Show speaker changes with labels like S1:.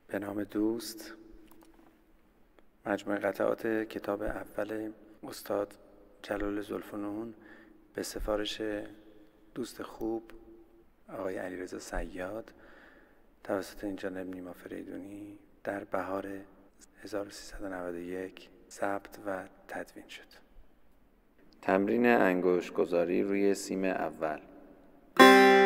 S1: به نام دوست، مجموعه قطعات کتاب اول استاد جلال ذوالفنون به سفارش دوست خوب آقای علیرضا صیاد توسط این جناب نیما فریدونی در بهار 1391 ضبط و تدوین شد. تمرین انگشت گذاری روی سیم اول.